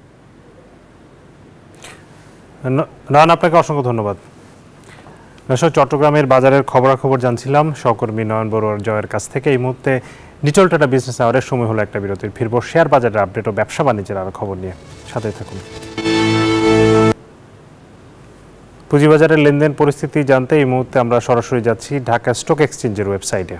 রান, আপনাকে অসংখ্য ধন্যবাদ। দর্শক, চট্টগ্রামের বাজারের খবরাখবর জানছিলাম সহকর্মী নয়ন বড়ুয়ার জয়ের কাছ থেকে। এই মুহূর্তে নিটল টাটা বিজনেস আওয়ারের সময় হলো একটা বিরতির। ফিরব শেয়ার বাজারের আপডেট ও ব্যবসা বাণিজ্যের আরও খবর নিয়ে, সাথেই থাকুন। পুঁজিবাজারের লেনদেন পরিস্থিতি জানতে এই মুহূর্তে আমরা সরাসরি যাচ্ছি ঢাকা স্টক এক্সচেঞ্জের ওয়েবসাইটে।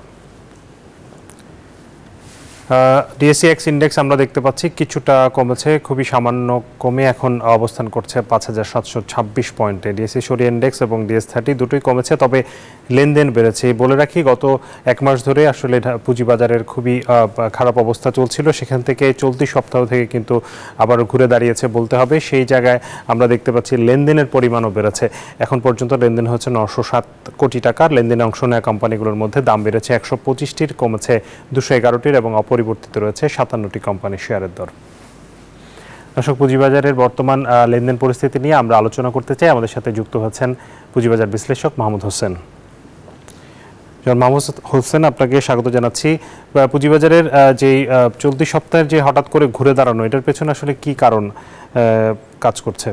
ডিএসসিএক্স ইন্ডেক্স আমরা দেখতে পাচ্ছি কিছুটা কমেছে, খুবই সামান্য কমে এখন অবস্থান করছে পাঁচ হাজার সাতশো ছাব্বিশ পয়েন্টে। ডিএসসি সরি ইন্ডেক্স এবং ডিএস থার্টি দুটোই কমেছে, তবে লেনদেন বেড়েছে। বলে রাখি, গত এক মাস ধরে আসলে পুঁজিবাজারের খুবই খারাপ অবস্থা চলছিল, সেখান থেকে চলতি সপ্তাহ থেকে কিন্তু আবার ঘুরে দাঁড়িয়েছে বলতে হবে। সেই জায়গায় আমরা দেখতে পাচ্ছি লেনদেনের পরিমাণও বেড়েছে। এখন পর্যন্ত লেনদেন হচ্ছে নশো সাত কোটি টাকার। লেনদেনে অংশ নেওয়া কোম্পানিগুলোর মধ্যে দাম বেড়েছে একশো পঁচিশটির, কমেছে দুশো এগারোটির এবং পরিবর্তিত রয়েছে সাতান্নটি কোম্পানির শেয়ারের দর। দর্শক, পুঁজিবাজারের বর্তমান লেনদেন পরিস্থিতি নিয়ে আমরা আলোচনা করতে চাই। আমাদের সাথে যুক্ত হচ্ছেন পুঁজিবাজার বিশ্লেষক মাহমুদ হোসেন। মাহমুদ হোসেন, আপনাকে স্বাগত জানাচ্ছি। পুঁজিবাজারের যে চলতি সপ্তাহের যে হঠাৎ করে ঘুরে দাঁড়ানো, এটার পেছনে আসলে কি কারণ কাজ করছে?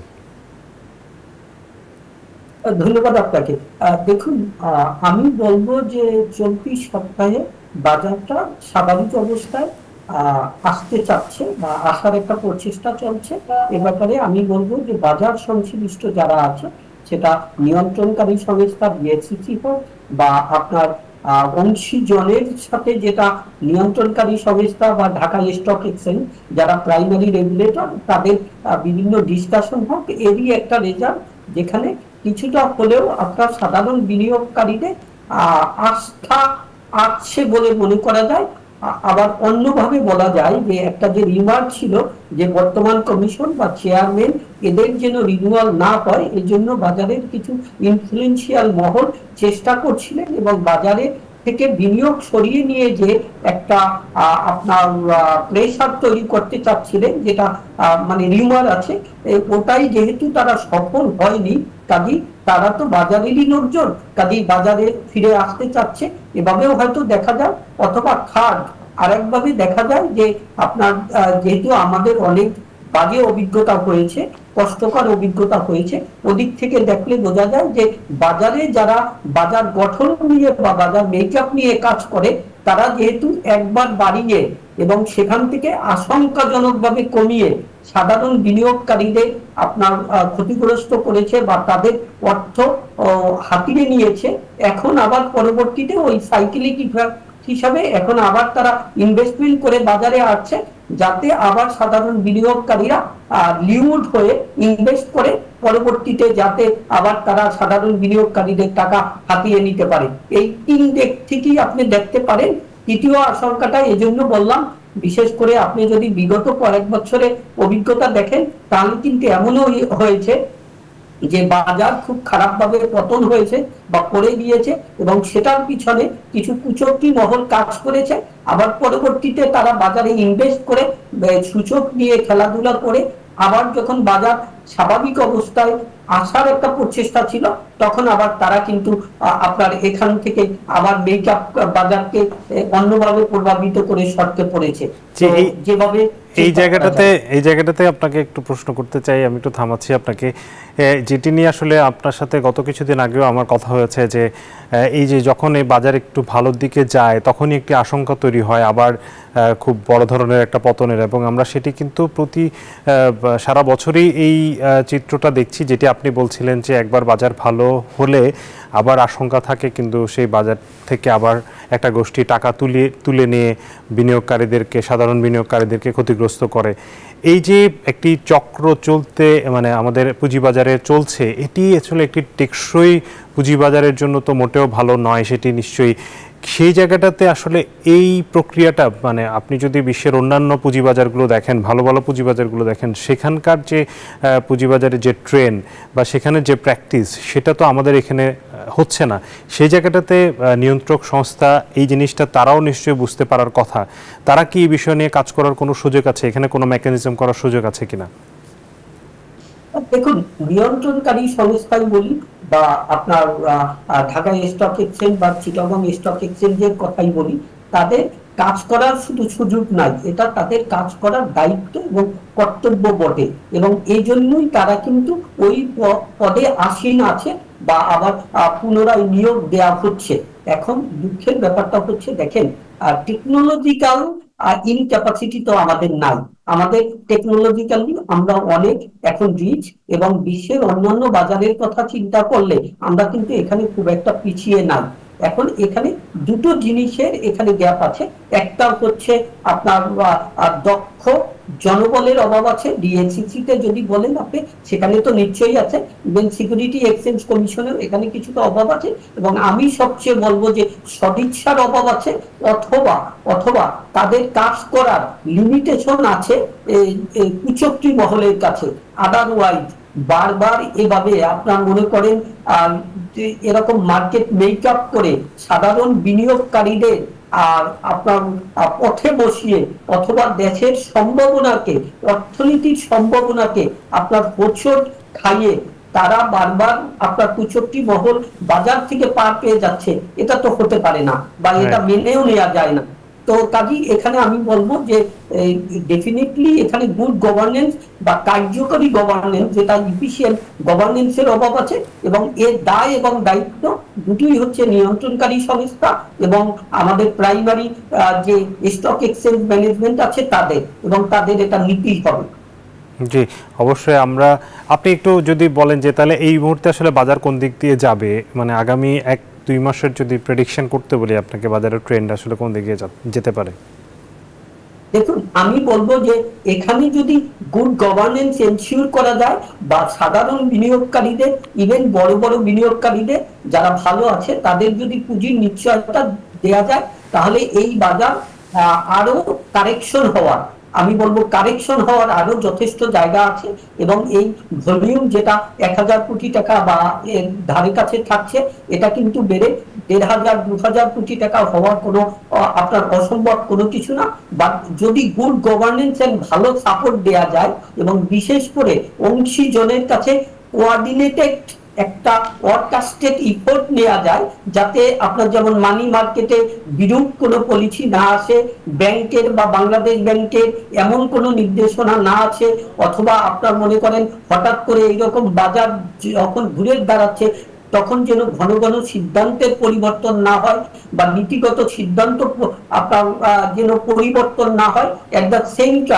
ধন্যবাদ আপনাকে। দেখুন, আমি বলবো যে চলতি সপ্তাহে বাজারটা স্বাভাবিক অবস্থায় আসতে চাচ্ছে বা আসার একটা প্রচেষ্টা চলছে। এ ব্যাপারে আমি বলবো যে বাজার সংশ্লিষ্ট যারা আছে, সেটা নিয়ন্ত্রণকারী সংস্থা বিএসইসি হোক বা আপনার অংশীজনের সাথে যেটা নিয়ন্ত্রণকারী সংস্থা বা ঢাকা স্টক এক্সচেঞ্জ যারা প্রাইমারি রেগুলেটর, তাদের বিভিন্ন ডিসকাশন হোক, এরই একটা রেজাল্ট যেখানে কিছুটা হলেও আপনার সাধারণ বিনিয়োগকারীদের আস্থা আসছে বলে মনে করা যায়। আবার অন্যভাবে বলা যায় যে একটা যে রিমার্ক ছিল যে বর্তমান কমিশন বা চেয়ারম্যান এদের যেন রিনিউয়াল না হয়, এই জন্য বাজারের কিছু ইনফ্লুয়েন্সিয়াল মহল চেষ্টা করছিলেন এবং বাজারে থেকে বিনিয়োগ সরিয়ে নিয়ে যে একটা আপনার প্রেসার তৈরি করতে চাচ্ছিলেন, যেটা মানে রিউমার আছে, ওটাই যেহেতু তারা সফল হয়নি, কাজেই তারা তো বাজারেরই লোকজন, কাজেই বাজারে ফিরে আসতে চাচ্ছে। এভাবেও হয়তো দেখা যায়, অথবা খাদ আরেকভাবে দেখা যায় যে আপনার যেহেতু আমাদের অনেক বাজে অভিজ্ঞতা হয়েছে, কষ্টকর অভিজ্ঞতা হয়েছে, ওদিক থেকে দেখলে বোঝা যায় যে বাজারে যারা বাজার গঠন নিয়ে বা বাজার মেকআপ নিয়ে কাজ করে, তারা যেহেতু একবার বাড়িয়ে এবং সেখান থেকে আশঙ্কাজনকভাবে কমিয়ে সাধারণ বিনিয়োগকারীদের আপনার ক্ষতিগ্রস্ত করেছে বা তাদের অর্থ হাতিয়ে নিয়েছে, এখন আবার পরবর্তীতে ওই সাইকেলিক হিসাবে এখন আবার তারা ইনভেস্টমেন্ট করে বাজারে আসছে, যাতে আবার সাধারণ বিনিয়োগকারীরা লিউড হয়ে ইনভেস্ট করে পরবর্তীতে যাতে আবার তারা সাধারণ বিনিয়োগকারীদের টাকা হাতিয়ে নিতে পারে। এই তিন দিক থেকেই আপনি দেখতে পারেন তৃতীয় আশঙ্কাটা এজন্য বললাম, বিশেষ করে আপনি যদি বিগত কয়েক বছরে অভিজ্ঞতা দেখেন তাহলে কিন্তু এমনও হয়েছে যে বাজার খুব খারাপভাবে পতন হয়েছে বা পড়ে গিয়েছে এবং সেটার পিছনে কিছু কুচক্রী মহল কাজ করেছে, আবার পরবর্তীতে তারা বাজারে ইনভেস্ট করে সূচক নিয়ে খেলাধুলা করে আবার যখন বাজার স্বাভাবিক অবস্থায় আসার একটা প্রচেষ্টা ছিল তখন আবার তারা কিন্তু আপনার এখান থেকে আবার মেকআপ বাজারকে অন্যভাবে প্রভাবিত করে সরতে পড়েছে। যেভাবে এই জায়গাটাতে এই জায়গাটাতে আপনাকে একটু প্রশ্ন করতে চাই, আমি একটু থামাচ্ছি আপনাকে, যেটি নিয়ে আসলে আপনার সাথে গত কিছুদিন আগেও আমার কথা হয়েছে যে এই যে যখন এই বাজার একটু ভালোর দিকে যায় তখনই একটি আশঙ্কা তৈরি হয় আবার খুব বড় ধরনের একটা পতনের, এবং আমরা সেটি কিন্তু প্রতি সারা বছরই এই চিত্রটা দেখছি, যেটি আপনি বলছিলেন যে একবার বাজার ভালো হলে আবার আশঙ্কা থাকে কিন্তু সেই বাজার থেকে আবার একটা গোষ্ঠী টাকা তুলে তুলে নিয়ে বিনিয়োগকারীদেরকে সাধারণ বিনিয়োগকারীদেরকে ক্ষতিগ্রস্ত করে। এই যে একটি চক্র চলতে মানে আমাদের পুঁজিবাজারে চলছে, এটি আসলে একটি টেকসই পুঁজিবাজারের জন্য তো মোটেও ভালো নয়, সেটি নিশ্চয়ই। সেই জায়গাটাতে আসলে এই প্রক্রিয়াটা মানে আপনি যদি বিশ্বের অন্যান্য পুঁজিবাজারগুলো দেখেন, ভালো ভালো পুঁজিবাজারগুলো দেখেন, সেখানকার যে পুঁজিবাজারের যে ট্রেন্ড বা সেখানে যে প্র্যাকটিস সেটা তো আমাদের এখানে হচ্ছে না। সেই জায়গাটাতে নিয়ন্ত্রক সংস্থা এই জিনিসটা তারাও নিশ্চয়ই বুঝতে পারার কথা। তারা কি এই বিষয় নিয়ে কাজ করার কোনো সুযোগ আছে, এখানে কোনো মেকানিজম করার সুযোগ আছে কিনা? দেখুন, নিয়ন্ত্রণকারী সংস্থাই বলি বা আপনার ঢাকা স্টক এক্সচেঞ্জ বা চিটাগং স্টক এক্সচেঞ্জের কথাই বলি, তাদের কাজ করার শুধু সুযোগ নাই, এটা তাদের কাজ করার দায়িত্ব এবং কর্তব্য বটে, এবং এই জন্যই তারা কিন্তু ওই পদে আসীন আছে বা আবার পুনরায় নিয়োগ দেওয়া হচ্ছে। এখন দুঃখের ব্যাপারটা হচ্ছে দেখেন, টেকনোলজিক্যাল ইনক্যাপাসিটি তো আমাদের নাই, আমাদের টেকনোলজিক্যালি আমরা অনেক এখন রিচ এবং বিশ্বের অন্যান্য বাজারের কথা চিন্তা করলে আমরা কিন্তু এখানে খুব একটা পিছিয়ে নাই। এখন এখানে দুটো জিনিসের এখানে গ্যাপ আছে, একটা হচ্ছে আপনার দক্ষ জনবলের অভাব আছে, ডিএনসিসি তে যদি বলেন আপনি সেখানে তো নিশ্চয়ই আছে, ইভেন সিকিউরিটি এক্সচেঞ্জ কমিশনের এখানে কিছুটা অভাব আছে, এবং আমি সবচেয়ে বলবো যে সদিচ্ছার অভাব আছে, অথবা অথবা তাদের কাজ করার লিমিটেশন আছে কুচক্রী মহলের কাছে। আদারওয়াইজ বারবার এভাবে আপনার মনে করেন এরকম মার্কেট মেকআপ করে সাধারণ বিনিয়োগকারীদের আর আপনার পথে বসিয়ে অথবা দেশের সম্ভাবনাকে, অর্থনীতির সম্ভাবনাকে আপনার হোঁচট খাইয়ে তারা বারবার আপনার কুচক্রী মহল বাজার থেকে পার পেয়ে যাচ্ছে, এটা তো হতে পারে না বা এটা মেনেও নেওয়া যায় না। তো কাজী এখানে আমি বলবো যে ডেফিনেটলি এখানে গুড গভর্নেন্স বা কার্যকরী গভর্নেন্স, যেটা ইফিশিয়েন্ট গভর্নেন্সের অভাব আছে, এবং এর দায় এবং দায়িত্ব দুটোই হচ্ছে নিয়ন্ত্রণকারী সংস্থা এবং আমাদের প্রাইমারি যে স্টক এক্সচেঞ্জ ম্যানেজমেন্ট আছে তাদের, এবং তাদের এটা নিতেই হবে। জি অবশ্যই। আমরা আপনি একটু যদি বলেন যে তাহলে এই মুহূর্তে আসলে বাজার কোন দিক দিয়ে যাবে, মানে আগামী এক দুই মাসের যদি প্রেডিকশন করতে বলি আপনাকে, বাজারের ট্রেন্ড আসলে কোন দিকে যেতে পারে? দেখুন, আমি বলবো যে এখানে যদি গুড গভর্নেন্স এনশিওর করা যায় বা সাধারণ বিনিয়োগকারীদের, ইভেন বড় বড় বিনিয়োগকারীদের যারা ভালো আছে তাদের যদি পুঁজির নিশ্চয়তা দেওয়া যায়, তাহলে এই বাজার আরো কারেকশন হওয়ার, আমি বলবো কারেকশন হওয়ার আরো যথেষ্ট জায়গা আছে, এবং এই ভলিউম যেটা এক হাজার কোটি টাকা বা এর ধারে কাছে থাকছে, এটা কিন্তু বেড়ে দেড় হাজার দু হাজার কোটি টাকা হওয়ার কোনো আপনার অসম্ভব কোনো কিছু না। বা যদি গুড গভর্নেন্স এন্ড ভালো সাপোর্ট দেওয়া যায় এবং বিশেষ করে অংশীজনের কাছে কোঅর্ডিনেটেড একটা অর্কাস্টেড ইফোর্ট নেওয়া যায়, যাতে আপনার যেমন মানি মার্কেটে বিরূপ কোনো পলিসি না আসে, ব্যাংকের বা বাংলাদেশ ব্যাংকের এমন কোনো নির্দেশনা না আছে, অথবা আপনার মনে করেন হঠাৎ করে এইরকম বাজার যখন ঘুরে দাঁড়াচ্ছে তখন যেন ঘন ঘন সিদ্ধান্তের পরিবর্তন না হয় বা নীতিগত সিদ্ধান্ত আপনার যেন পরিবর্তন না হয়। এট দ্য সেম টাইম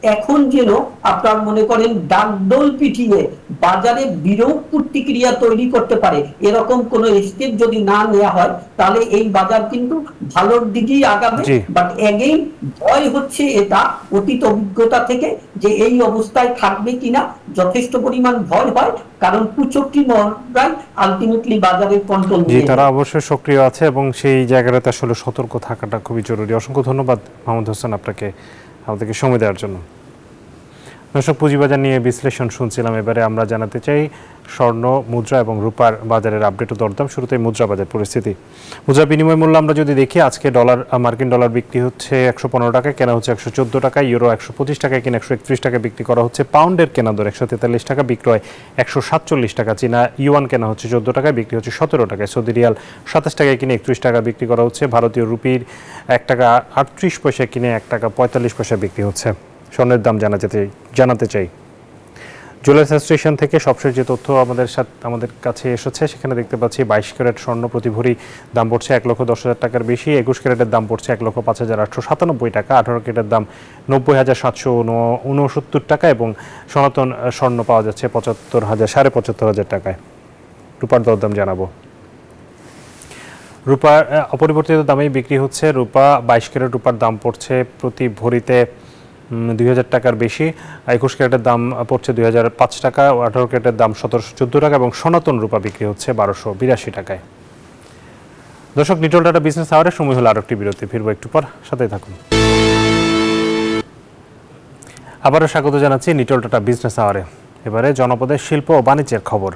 এখন যেন আপনার মনে করেন ডাকডোল পিটিয়ে বাজারে বিরূপ প্রতিক্রিয়া তৈরি করতে পারে এরকম কোন স্টেপ যদি না নেওয়া হয় তাহলে এই বাজার কিন্তু ভালোর দিকেই আগাবে। বাট এগেইন ভয় হচ্ছে এটা অতীত অভিজ্ঞতা থেকে যে এই অবস্থায় থাকবে কিনা, যথেষ্ট পরিমাণ ভয় হয় কারণ কুচক্রী মহড়াই আলটিমেটলি বাজারের কন্ট্রোল জি তারা অবশ্যই সক্রিয় আছে এবং সেই জায়গাটাতে আসলে সতর্ক থাকাটা খুবই জরুরি। অসংখ্য ধন্যবাদ মাহমুদ হোসেন আপনাকে আমাদেরকে সময় দেওয়ার জন্য। দর্শক পুঁজিবাজার নিয়ে বিশ্লেষণ শুনছিলাম, এবারে আমরা জানাতে চাই স্বর্ণ, মুদ্রা এবং রূপার বাজারের আপডেট ও দরদাম। শুরুতেই মুদ্রা বাজার পরিস্থিতি। মুদ্রা বিনিময় মূল্য আমরা যদি দেখি আজকে ডলার মার্কিন ডলার বিক্রি হচ্ছে একশো পনেরো টাকায়, কেনা হচ্ছে একশো চোদ্দো টাকায়, ইউরো একশো পঁচিশ টাকায় কিনে একশো একত্রিশ টাকায় বিক্রি করা হচ্ছে, পাউন্ডের কেনা দর একশো তেতাল্লিশ টাকা, বিক্রয় একশো সাতচল্লিশ টাকা, চীনা ইউয়ান কেনা হচ্ছে চোদ্দো টাকায়, বিক্রি হচ্ছে সতেরো টাকায়, সৌদি রিয়াল সাতাশ টাকায় কিনে একত্রিশ টাকা বিক্রি করা হচ্ছে, ভারতীয় রুপির এক টাকা আটত্রিশ পয়সা কিনে এক টাকা পঁয়তাল্লিশ পয়সা বিক্রি হচ্ছে। স্বর্ণের দাম জানাতে জানাতে চাই জুয়েলার্স অ্যাসোসিয়েশন থেকে সবশেষ যে তথ্য আমাদের সাথে আমাদের কাছে এসেছে সেখানে দেখতে পাচ্ছি বাইশ ক্যারেট স্বর্ণ প্রতি ভরি দাম পড়ছে এক লক্ষ দশ হাজার টাকার বেশি, একুশ ক্যারেটের দাম পড়ছে এক লক্ষ পাঁচ হাজার আটশো সাতানব্বই টাকা, আঠারো ক্যারেটের দাম নব্বই হাজার সাতশো উনসত্তর টাকা এবং সনাতন স্বর্ণ পাওয়া যাচ্ছে পঁচাত্তর হাজার সাড়ে পঁচাত্তর হাজার টাকায়। রূপার দরদাম জানাবো। রূপা অপরিবর্তিত দামেই বিক্রি হচ্ছে। রূপা বাইশ ক্যারেট রূপার দাম পড়ছে প্রতি ভরিতে দুই হাজার টাকার বেশি, একুশ ক্যারেটের দাম পড়ছে দুই হাজার পাঁচ টাকা, আঠারো ক্যারেটের দাম সতেরোশো চোদ্দো টাকা এবং সনাতন রূপা বিক্রি হচ্ছে বারোশো বিরাশি টাকায়। দর্শক নিটল টাটা বিজনেস আওয়ারের সময় হলো আরেকটি বিরতি, ফিরবো একটু পর, সাথেই থাকুন। আবারও স্বাগত জানাচ্ছি নিটল টাটা বিজনেস আওয়ারে। এবারে জনপদের শিল্প ও বাণিজ্যের খবর।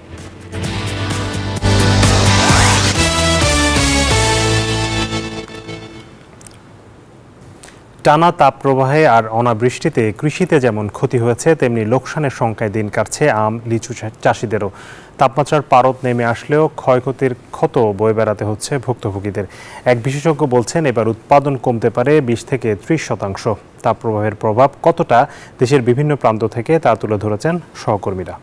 টানা তাপপ্রবাহে আর অনাবৃষ্টিতে কৃষিতে যেমন ক্ষতি হয়েছে তেমনি লোকসানের সংখ্যায় দিন কাটছে আম লিচু চাষিদেরও। তাপমাত্রার পারদ নেমে আসলেও ক্ষয়ক্ষতির ক্ষত বয়ে বেড়াতে হচ্ছে ভুক্তভোগীদের। এক বিশেষজ্ঞ বলছেন এবার উৎপাদন কমতে পারে বিশ থেকে ত্রিশ শতাংশ। তাপপ্রবাহের প্রভাব কতটা দেশের বিভিন্ন প্রান্ত থেকে তা তুলে ধরেছেন সহকর্মীরা।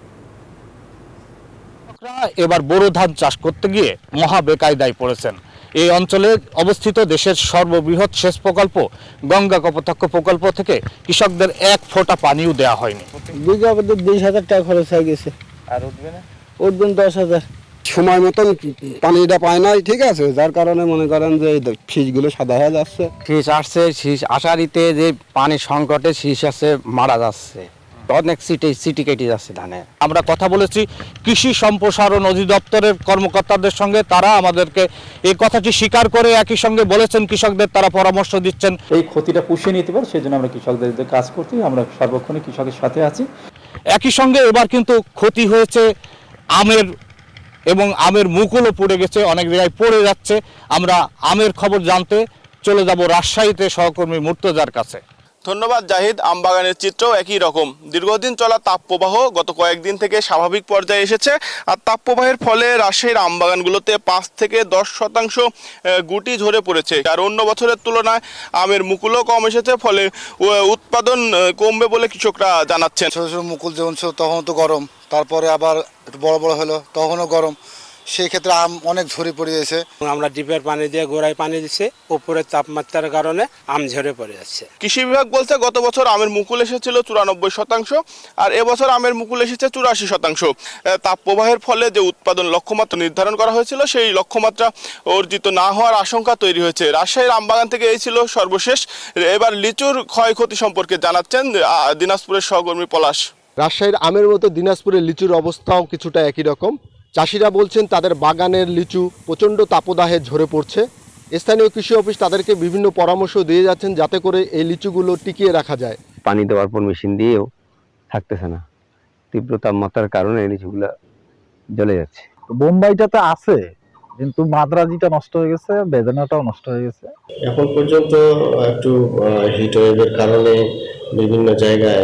এবার বোরো ধান চাষ করতে গিয়ে মহা বেকায়দায় পড়েছেন। এই অঞ্চলে অবস্থিত দেশের সর্ববৃহৎ সেচ প্রকল্প গঙ্গা কপোতাক্ষ প্রকল্প থেকে কৃষকদের এক ফোঁটা পানিও দেওয়া হয়নি। বিঘা প্রতি বিশ হাজার টাকা খরচ হয়ে গেছে, আর উঠবে না, উঠবেন দশ হাজার। সময় মতন পানিটা পায় নাই, ঠিক আছে, যার কারণে মনে করেন যে ফিসগুলো সাদা হয়ে যাচ্ছে। শীষ আসছে, শীষ আষাঢ়িতে যে পানির সংকটে শীষ আসছে মারা যাচ্ছে, অনেক সিটি সিটি কেটে যাচ্ছে ধানে। আমরা কথা বলেছি কৃষি সম্প্রসারণ অধিদপ্তরের কর্মকর্তাদের সঙ্গে, তারা আমাদেরকে এই কথাটি স্বীকার করে একই সঙ্গে বলেছেন কৃষকদের তারা পরামর্শ দিচ্ছেন এই ক্ষতিটা পুষিয়ে নিতে পারে, সেজন্য আমরা কৃষকদের কাজ করছি, আমরা সর্বক্ষণই কৃষকের সাথে আছি। একই সঙ্গে এবার কিন্তু ক্ষতি হয়েছে আমের, এবং আমের মুকুলও পড়ে গেছে, অনেক জায়গায় পড়ে যাচ্ছে। আমরা আমের খবর জানতে চলে যাব রাজশাহীতে সহকর্মী মুর্তজার কাছে। ধন্যবাদ জাহিদ। আমবাগানের চিত্রও একই রকম। দীর্ঘদিন চলা তাপপ্রবাহ গত কয়েকদিন থেকে স্বাভাবিক পর্যায়ে এসেছে, আর তাপপ্রবাহের ফলে রাজশাহীর আমবাগানগুলোতে পাঁচ থেকে দশ শতাংশ গুটি ঝরে পড়েছে। আর অন্য বছরের তুলনায় আমের মুকুলও কম এসেছে, ফলে উৎপাদন কমবে বলে কৃষকরা জানাচ্ছেন। ছোটো ছোটো মুকুল যেমন ছিল তখন তো গরম, তারপরে আবার একটু বড় বড় হলো তখনও গরম, সেই ক্ষেত্রে আম অনেক ঝরে পড়ে যাচ্ছে। আমরা ডিপের পানি দিয়ে গোড়ায় পানি দিচ্ছি, উপরে তাপমাত্রার কারণে আম ঝরে পড়ে যাচ্ছে। কৃষি বিভাগ বলছে গত বছর আমের মুকুল এসেছিল চুরানব্বই শতাংশ, আর এবছর আমের মুকুল এসেছে চুরাশি শতাংশ। তাপপ্রবাহের ফলে যে উৎপাদন লক্ষ্যমাত্রা নির্ধারণ করা হয়েছিল সেই লক্ষ্যমাত্রা অর্জিত না হওয়ার আশঙ্কা তৈরি হয়েছে। রাজশাহীর আমবাগান থেকে এই ছিল সর্বশেষ। এবার লিচুর ক্ষয়ক্ষতি সম্পর্কে জানাচ্ছেন দিনাজপুরের সহকর্মী পলাশ। রাজশাহীর আমের মতো দিনাজপুরের লিচুর অবস্থাও কিছুটা একই রকম। চাষিরা বলছেন তাদের বাগানের লিচু প্রচণ্ড তাপদাহে ঝরে পড়ছে। স্থানীয় কৃষি অফিস তাদেরকে বিভিন্ন পরামর্শ দিয়ে যাচ্ছেন যাতে করে এই লিচুগুলো টিকিয়ে রাখা যায়। পানি দেওয়ার পর মেশিন দিয়েও থাকতেছে না, তীব্র তাপমাত্রার কারণে এই লিচুগুলো জ্বলে যাচ্ছে। বোম্বাইটাতে আছে, কিন্তু মাদ্রাজিটা নষ্ট হয়ে গেছে, বেদানাটাও নষ্ট হয়ে গেছে। এখন পর্যন্ত একটু হিট ওয়েভের কারণে বিভিন্ন জায়গায়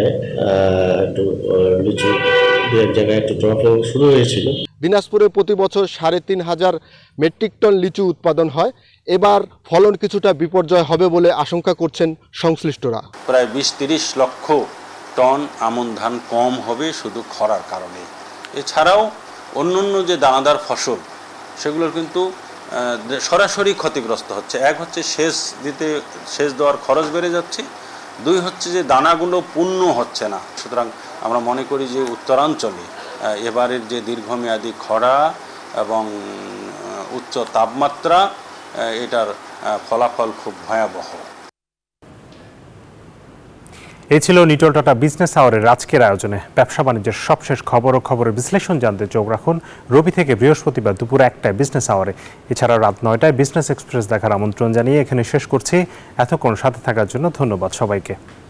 একটু লিচু এক জায়গায় একটু ড্রপিং শুরু হয়েছিল। দিনাজপুরে প্রতি বছর সাড়ে তিন হাজার মেট্রিক টন লিচু উৎপাদন হয়। এবার ফলন কিছুটা বিপর্যয় হবে বলে আশঙ্কা করছেন সংশ্লিষ্টরা। প্রায় বিশ তিরিশ লক্ষ টন আমন ধান কম হবে শুধু খরার কারণে। এছাড়াও অন্যান্য যে দানাদার ফসল সেগুলোর কিন্তু সরাসরি ক্ষতিগ্রস্ত হচ্ছে। এক হচ্ছে সেচ দিতে সেচ দেওয়ার খরচ বেড়ে যাচ্ছে, দুই হচ্ছে যে দানাগুলো পূর্ণ হচ্ছে না। সুতরাং আমরা মনে করি যে উত্তরাঞ্চলে এবারের যে দীর্ঘমেয়াদী খরা এবং উচ্চ তাপমাত্রা এটার ফলাফল খুব ভয়াবহ। এই ছিল নিটল টাটা বিজনেস আওয়ারের আজকের আয়োজনে। ব্যবসা বাণিজ্যের সবশেষ খবর ও খবরের বিশ্লেষণ জানতে চোখ রাখুন রবি থেকে বৃহস্পতিবার দুপুর একটায় বিজনেস আওয়ারে। এছাড়া রাত নয়টায় বিজনেস এক্সপ্রেস দেখার আমন্ত্রণ জানিয়ে এখানে শেষ করছি। এতক্ষণ সাথে থাকার জন্য ধন্যবাদ সবাইকে।